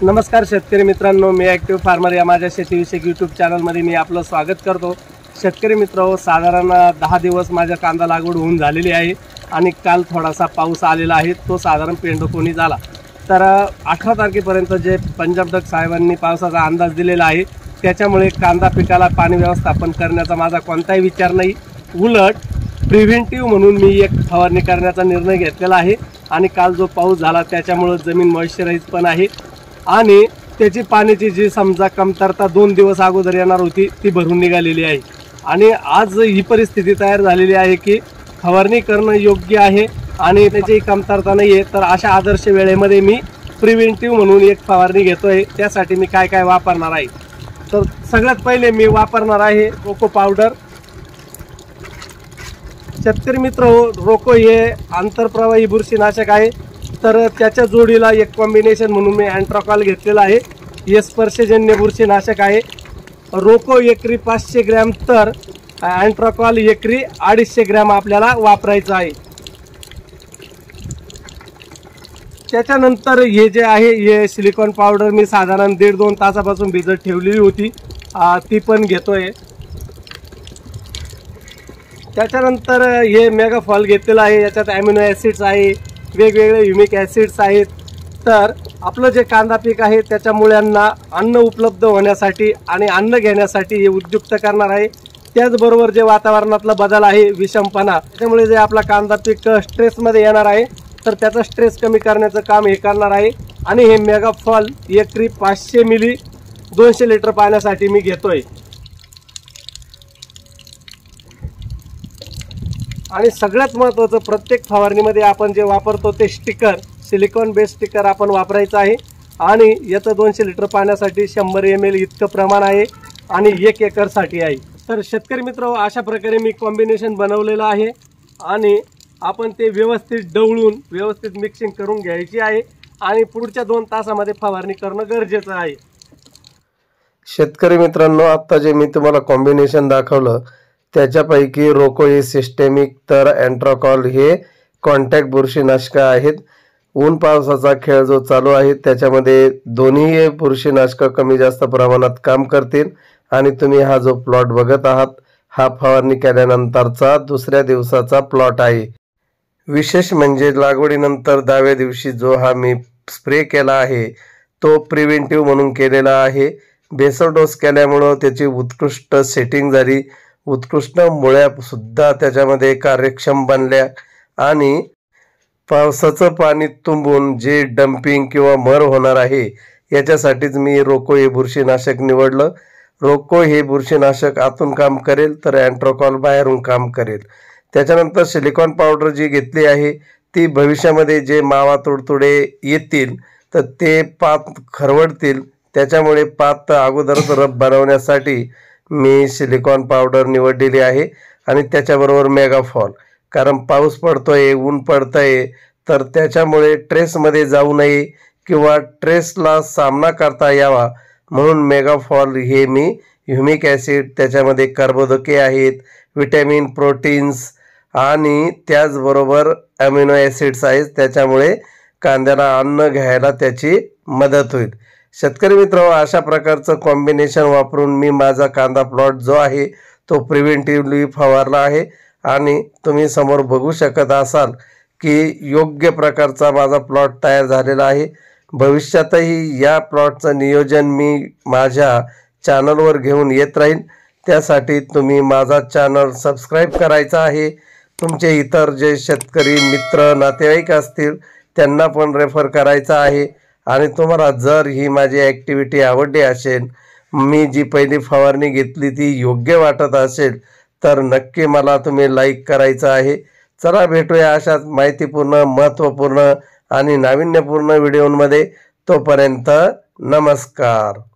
नमस्कार शेतकरी मित्रांनो, मी ॲक्टिव्ह फार्मर या माझ्या शेतीविषयक यूट्यूब चॅनलमध्ये मी आपलं स्वागत करतो। शेतकरी मित्रांनो, साधारण 10 दिवस माझ्या कांदा लागवड होऊन झालेली आहे आणि काल थोडासा पाऊस आलेला आहे, तो साधारण पेंडकोणी झाला। तर 18 तारखेपर्यंत जे पंजाब डक साहेबांनी पावसाचा अंदाज दिलेला आहे, त्याच्यामुळे कांदा पिकाला पाणी व्यवस्थापन करण्याचा माझा कोणताही विचार नाही। उलट प्रिव्हेंटिव्ह म्हणून मी एक फवारणी करण्याचा निर्णय घेतलेला आहे आणि काल जो पाऊस झाला त्याच्यामुळे जमीन मॉइश्चराइज पण आहे आणि त्याची पाण्याची जी समजा कमतरता 2 दिवस अगोदर येणार होती ती भरून निघालेली आहे आणि आज ही परिस्थिती तयार झालेली आहे की फवारणी करणं योग्य आहे आणि त्याची कमतरता नाही आहे। तर अशा आदर्श वेळेमध्ये मी प्रिव्हेंटिव्ह म्हणून एक फवारणी घेतोय। त्यासाठी मी काय काय वापरणार आहे, तर सगळ्यात पहिले मी वापरणार आहे रोको पावडर। शेतकरी मित्र, रोको हे आंतरप्रवाही बुरशीनाशक आहे, तर त्याच्या जोडीला एक कॉम्बिनेशन म्हणून मी अँट्राकॉल घेतलेला आहे। हे स्पर्शजन्य बुरशीनाशक आहे। रोको एकरी 500 ग्रॅम तर अँट्राकॉल एकरी 250 ग्रॅम आपल्याला वापरायचं आहे। त्याच्यानंतर हे जे आहे हे सिलिकॉन पावडर मी साधारण 1.5-2 तासापासून भिजत ठेवलेली होती, ती पण घेतोय। त्याच्यानंतर हे मेगाफॉल घेतलेलं आहे, याच्यात ॲमिनो ॲसिड्स आहे, वेगवेगळे ह्युमिक ॲसिड्स आहेत। तर आपलं जे कांदा पीक आहे त्याच्या मुळ्यांना अन्न उपलब्ध होण्यासाठी आणि अन्न घेण्यासाठी हे उद्युक्त करणार आहे। त्याचबरोबर जे वातावरणातला बदल आहे, विषमपणा, त्याच्यामुळे जे आपला कांदा पीक स्ट्रेसमध्ये येणार आहे, तर त्याचा स्ट्रेस कमी करण्याचं काम हे करणार आहे। आणि हे मेगाफॉल एकरी 500 मिली 200 लिटर पाण्यासाठी मी घेतोय। आणि सगळ्यात महत्त्वाचं, प्रत्येक फवारणीमध्ये आपण जे वापरतो ते स्टिकर, सिलिकॉन बेस स्टिकर आपण वापरायचं आहे आणि याचं 200 लिटर पाण्यासाठी 100 ml इतकं प्रमाण आहे आणि 1 एकरसाठी आहे। तर शेतकरी मित्र, अशा प्रकारे मी कॉम्बिनेशन बनवलेलं आहे आणि आपण ते व्यवस्थित ढवळून व्यवस्थित मिक्सिंग करून घ्यायची आहे आणि पुढच्या 2 तासामध्ये फवारणी करणं गरजेचं आहे। शेतकरी मित्रांनो, आता जे मी तुम्हाला कॉम्बिनेशन दाखवलं त्याच्यापैकी रोको हे सिस्टेमिक तर अँट्राकॉल हे कॉन्टॅक्ट बुरशीनाशक आहेत। ऊन पावसाचा खेळ जो चालू आहे त्याच्यामध्ये दोन्ही बुरशीनाशक कमी जास्त प्रमाणात काम करतील आणि तुम्ही हा जो प्लॉट बघत आहात हा फवारणी केल्यानंतरचा दुसऱ्या दिवसाचा प्लॉट आहे। विशेष म्हणजे लागवडीनंतर 10व्या दिवशी जो हा मी स्प्रे केला आहे तो प्रिव्हेंटिव्ह म्हणून केलेला आहे। बेसल डोस केल्यामुळं त्याची उत्कृष्ट सेटिंग झाली, उत्कृष्ट मुळ्या सुद्धा त्याच्यामध्ये कार्यक्षम बनल्या आणि पावसाचं पाणी तुंबून जे डंपिंग किंवा मर होणार आहे याच्यासाठीच मी रोको हे बुरशीनाशक निवडलं। रोको हे बुरशीनाशक आतून काम करेल तर अँट्राकॉल बाहेरून काम करेल। त्याच्यानंतर सिलिकॉन पावडर जी घेतली आहे ती भविष्यामध्ये जे मावा तुडतुडे येतील तर ते पात खरवडतील, त्याच्यामुळे पात अगोदरच रब बनवण्यासाठी मी सिलिकॉन पावडर निवडलेली आहे आणि त्याच्याबरोबर मेगाफॉल, कारण पाऊस पडतोय, ऊन पडतंय, तर त्याच्यामुळे ट्रेसमध्ये जाऊ नये किंवा ट्रेसला सामना करता यावा म्हणून मेगाफॉल हे मी ह्युमिक ॲसिड, त्याच्यामध्ये कार्बोदके आहेत, विटॅमिन, प्रोटीन्स आणि त्याचबरोबर ॲमिनो ॲसिड्स आहेत, त्याच्यामुळे कांद्याला अन्न घ्यायला त्याची मदत होईल। शेतकरी मित्र, अशा प्रकारचं कॉम्बिनेशन वापरून मी माझा कांदा प्लॉट जो आहे तो प्रिव्हेंटिव्हली फवारला आहे आणि तुम्ही समोर बघू शकत असाल की योग्य प्रकारचा माझा प्लॉट तयार झालेला आहे। भविष्यातही या प्लॉटचं नियोजन मी माझ्या चॅनलवर घेऊन येत राहीन, त्यासाठी तुम्ही माझा चॅनल सबस्क्राईब करायचा आहे। तुमचे इतर जे शेतकरी मित्र नातेवाईक असतील त्यांना पण रेफर करायचा आहे आणि तुम्हाला जर ही माझी ॲक्टिव्हिटी आवडली असेल, मी जी पहिली फवारणी घेतली ती योग्य वाटत असेल तर नक्की मला तुम्ही लाईक करायचं आहे। चला भेटूया अशाच माहितीपूर्ण, महत्त्वपूर्ण आणि नाविन्यपूर्ण व्हिडिओमध्ये। तोपर्यंत नमस्कार।